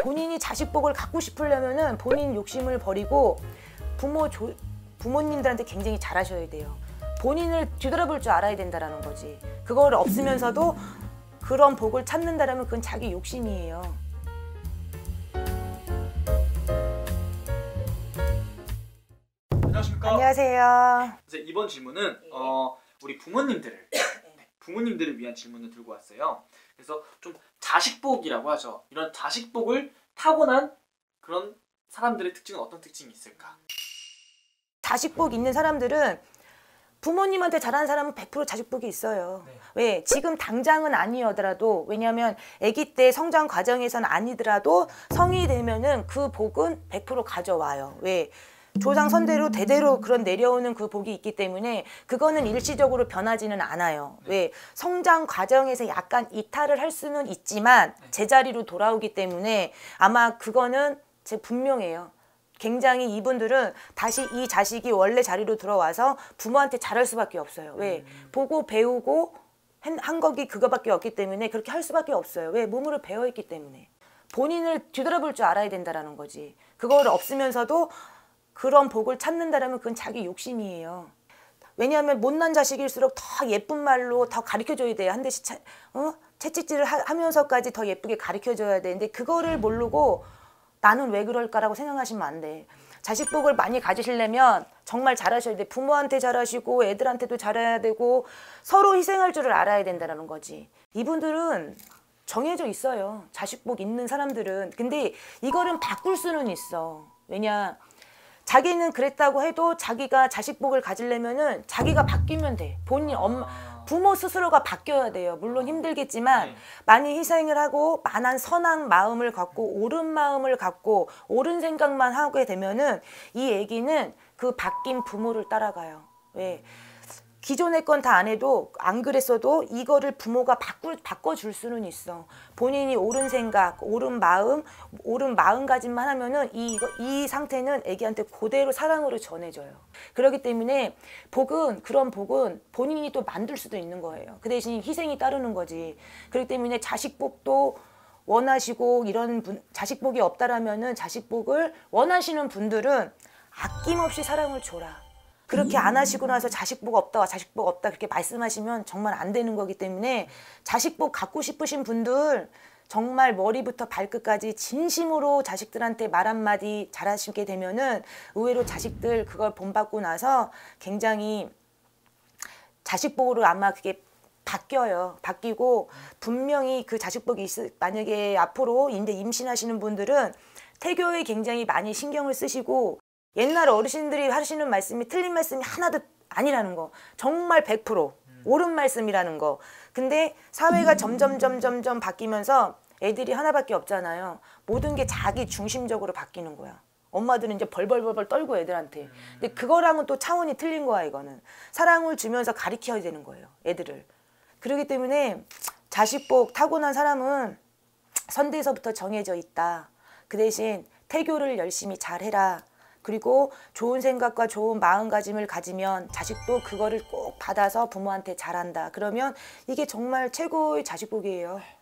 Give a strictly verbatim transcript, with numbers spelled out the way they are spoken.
본인이 자식복을 갖고 싶으려면은 본인 욕심을 버리고 부모 조, 부모님들한테 굉장히 잘하셔야 돼요. 본인을 뒤돌아볼 줄 알아야 된다라는 거지. 그걸 없으면서도 그런 복을 찾는다라면 그건 자기 욕심이에요. 안녕하십니까? 안녕하세요. 이제 이번 질문은 네. 어, 우리 부모님들을 부모님들을 위한 질문을 들고 왔어요. 그래서 좀 자식복이라고 하죠. 이런 자식복을 타고난 그런 사람들의 특징은 어떤 특징이 있을까? 자식복 있는 사람들은 부모님한테 잘하는 사람은 백 퍼센트 자식복이 있어요. 네. 왜? 지금 당장은 아니더라도, 왜냐하면 아기 때 성장 과정에서는 아니더라도 성이 되면은 그 복은 백 퍼센트 가져와요. 왜? 조상 선대로 대대로 그런 내려오는 그 복이 있기 때문에 그거는 일시적으로 변하지는 않아요. 네. 왜? 성장 과정에서 약간 이탈을 할 수는 있지만 제자리로 돌아오기 때문에 아마 그거는 제 분명해요. 굉장히 이분들은 다시 이 자식이 원래 자리로 들어와서 부모한테 잘할 수밖에 없어요. 왜? 음. 보고 배우고 한 거기 그거밖에 없기 때문에 그렇게 할 수밖에 없어요. 왜? 몸으로 배워있기 때문에. 본인을 뒤돌아볼 줄 알아야 된다는 거지. 그걸 없으면서도 그런 복을 찾는다면 그건 자기 욕심이에요. 왜냐하면 못난 자식일수록 더 예쁜 말로 더 가르쳐줘야 돼요. 한 대씩 차, 어? 채찍질을 하, 하면서까지 더 예쁘게 가르쳐줘야 되는데 그거를 모르고 나는 왜 그럴까라고 생각하시면 안 돼. 자식복을 많이 가지시려면 정말 잘하셔야 돼. 부모한테 잘하시고 애들한테도 잘해야 되고 서로 희생할 줄을 알아야 된다는 거지. 이분들은 정해져 있어요. 자식복 있는 사람들은. 근데 이거는 바꿀 수는 있어. 왜냐? 자기는 그랬다고 해도 자기가 자식복을 가지려면은 자기가 바뀌면 돼. 본인 엄마 부모 스스로가 바뀌어야 돼요. 물론 힘들겠지만 네. 많이 희생을 하고 많은 선한 마음을 갖고 옳은 마음을 갖고 옳은 생각만 하게 되면은 이 애기는 그 바뀐 부모를 따라가요. 왜? 기존의 건 다 안 해도 안 그랬어도 이거를 부모가 바꾸, 바꿔줄 수는 있어. 본인이 옳은 생각, 옳은 마음, 옳은 마음가짐만 하면은 이, 이 상태는 애기한테 그대로 사랑으로 전해져요. 그렇기 때문에 복은, 그런 복은 본인이 또 만들 수도 있는 거예요. 그 대신 희생이 따르는 거지. 그렇기 때문에 자식복도 원하시고 이런 분, 자식복이 없다라면은 자식복을 원하시는 분들은 아낌없이 사랑을 줘라. 그렇게 안 하시고 나서 자식복 없다, 자식복 없다 그렇게 말씀하시면 정말 안 되는 거기 때문에 자식복 갖고 싶으신 분들 정말 머리부터 발끝까지 진심으로 자식들한테 말 한마디 잘하시게 되면은 의외로 자식들 그걸 본받고 나서 굉장히 자식복으로 아마 그게 바뀌어요. 바뀌고 분명히 그 자식복이 있을, 만약에 앞으로 이제 임신하시는 분들은 태교에 굉장히 많이 신경을 쓰시고 옛날 어르신들이 하시는 말씀이 틀린 말씀이 하나도 아니라는 거. 정말 백 퍼센트 옳은 말씀이라는 거. 근데 사회가 점점 점점 점 바뀌면서 애들이 하나밖에 없잖아요. 모든 게 자기 중심적으로 바뀌는 거야. 엄마들은 이제 벌벌벌벌 떨고 애들한테. 근데 그거랑은 또 차원이 틀린 거야 이거는. 사랑을 주면서 가르쳐야 되는 거예요. 애들을. 그렇기 때문에 자식복 타고난 사람은 선대에서부터 정해져 있다. 그 대신 태교를 열심히 잘해라. 그리고 좋은 생각과 좋은 마음가짐을 가지면 자식도 그거를 꼭 받아서 부모한테 잘한다. 그러면 이게 정말 최고의 자식복이에요.